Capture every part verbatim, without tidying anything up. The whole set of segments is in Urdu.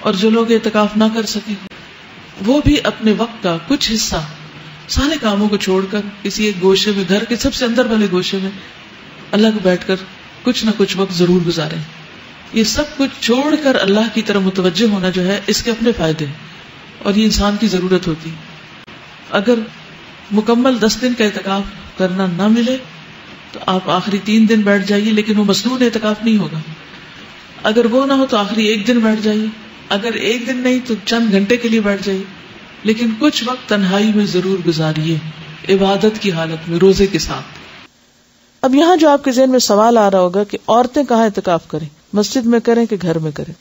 اور جو لوگ اعتکاف نہ کر سکیں وہ بھی اپنے وقت کا کچھ حصہ سارے کاموں کو چھوڑ کر کسی ایک گوشے میں، گھر کے سب سے اندر والے گوشے میں اللہ کو بیٹھ کر کچھ نہ کچھ وقت ضرور گزاریں. یہ سب کچھ چھوڑ کر اللہ کی طرف متوجہ ہونا جو ہے اس کے اپنے فائدے ہیں اور یہ انسان کی ضرورت ہوتی. اگر مکمل دس دن کا اعتکاف کرنا نہ ملے تو آپ آخری تین دن بیٹھ جائیے، لیکن وہ مسنون اعتکاف نہیں ہوگا. اگر وہ نہ ہو تو آخری ایک دن بیٹھ جائیے، اگر ایک دن نہیں تو چند گھنٹے کے لیے بیٹھ جائیے، لیکن کچھ وقت تنہائی میں ضرور گزاریے، عبادت کی حالت میں، روزے کے ساتھ. اب یہاں جو آپ کے ذہن میں سوال آ رہا ہوگا کہ عورتیں کہاں اعتکاف کریں، مسجد میں کریں کہ گھر میں کریں؟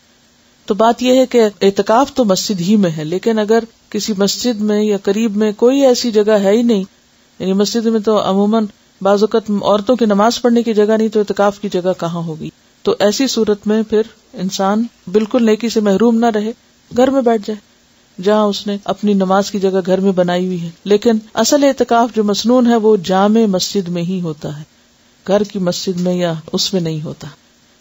تو بات یہ ہے کہ اعتکاف تو مسجد ہی میں ہے، لیکن اگر کسی مسجد میں یا قریب میں کوئی ایسی جگہ ہے ہی نہیں، یعنی مسجد میں تو عموماً بعض اوقات عورتوں کی نماز پڑھنے کی جگہ نہیں، تو اعتکاف کی جگہ کہاں ہوگی؟ تو ایسی صورت میں پھر انسان بالکل نیکی سے محروم نہ رہے، گھر میں بیٹھ جائے جہاں اس نے اپنی نماز کی جگہ گھر میں بنائی ہوئی ہے. لیکن اصل اعتکاف جو مسنون ہے وہ جامع مسجد میں ہی ہوتا ہے، گھر کی مسجد میں یا اس میں نہیں ہوتا.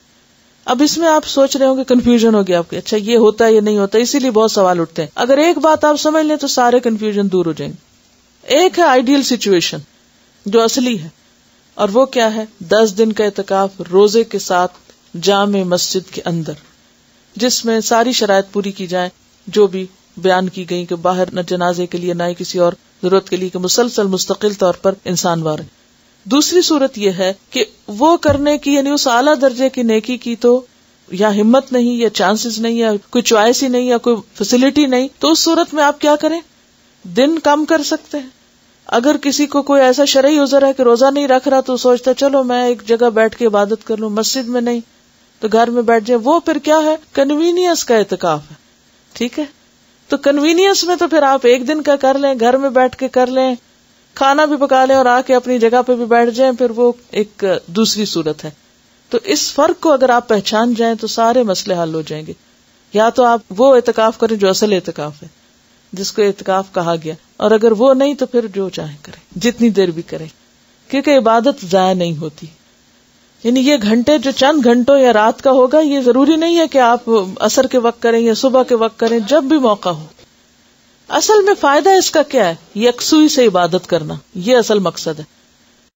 اب اس میں آپ سوچ رہے ہوں گے، کنفیوژن ہو گیا آپ کے، اچھا یہ ہوتا ہے یہ نہیں ہوتا، اسی لیے بہت سوال اٹھتے ہیں. اگر ایک بات آپ سمجھ لیں تو سارے کنفیوژن دور ہو جائیں گے. ایک ہے آئیڈیل سچویشن جو اصلی ہے، اور وہ کیا ہے؟ دس دن کا اعتکاف روزے کے ساتھ جامع مسجد کے اندر، جس میں ساری شرائط پوری کی جائیں جو بھی بیان کی گئی، کہ باہر نہ جنازے کے لیے نہ ہی کسی اور ضرورت کے لیے، کہ مسلسل مستقل طور پر انسان وار ہے. دوسری صورت یہ ہے کہ وہ کرنے کی، یعنی اس اعلیٰ درجے کی نیکی کی تو یا ہمت نہیں یا چانسز نہیں یا کوئی چوائس ہی نہیں یا کوئی فیسلٹی نہیں، تو اس صورت میں آپ کیا کریں؟ دن کم کر سکتے ہیں. اگر کسی کو کوئی ایسا شرعی عذر ہے کہ روزہ نہیں رکھ رہا تو سوچتا چلو میں ایک جگہ بیٹھ کے عبادت کر لوں، مسجد میں نہیں تو گھر میں بیٹھ جائے، وہ پھر کیا ہے؟ کنوینئنس کا اعتکاف ہے. ٹھیک ہے، تو کنوینئنس میں تو پھر آپ ایک دن کا کر لیں، گھر میں بیٹھ کے کر لیں، کھانا بھی پکا لیں اور آ کے اپنی جگہ پہ بھی بیٹھ جائیں، پھر وہ ایک دوسری صورت ہے. تو اس فرق کو اگر آپ پہچان جائیں تو سارے مسئلے حل ہو جائیں گے. یا تو آپ وہ اعتکاف کریں جو اصل اعتکاف ہے، جس کو اعتکاف کہا گیا، اور اگر وہ نہیں تو پھر جو چاہیں کریں، جتنی دیر بھی کریں، کیونکہ عبادت ضائع نہیں ہوتی. یعنی یہ گھنٹے جو چند گھنٹوں یا رات کا ہوگا، یہ ضروری نہیں ہے کہ آپ عصر کے وقت کریں یا صبح کے وقت کریں، جب بھی موقع ہو. اصل میں فائدہ اس کا کیا ہے؟ یکسوئی سے عبادت کرنا، یہ اصل مقصد ہے.